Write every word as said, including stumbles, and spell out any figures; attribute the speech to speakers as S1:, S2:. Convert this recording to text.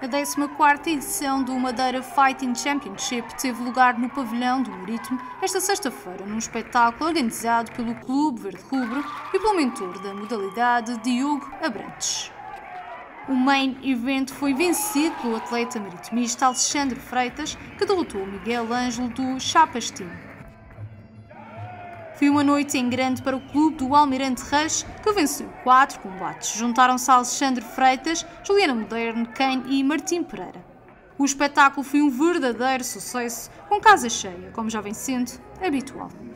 S1: A décima quarta edição do Madeira Fighting Championship teve lugar no pavilhão do Marítimo esta sexta-feira, num espetáculo organizado pelo Clube Verde Rubro e pelo mentor da modalidade, Diogo Abrantes. O main event foi vencido pelo atleta maritimista Alexandre Freitas, que derrotou Miguel Ângelo do Chapastinho. Foi uma noite em grande para o clube do Almirante Reis, que venceu quatro combates. Juntaram-se a Alexandre Freitas, Juliana Moderno, Kane e Martim Pereira. O espetáculo foi um verdadeiro sucesso, com casa cheia, como já vem sendo habitual.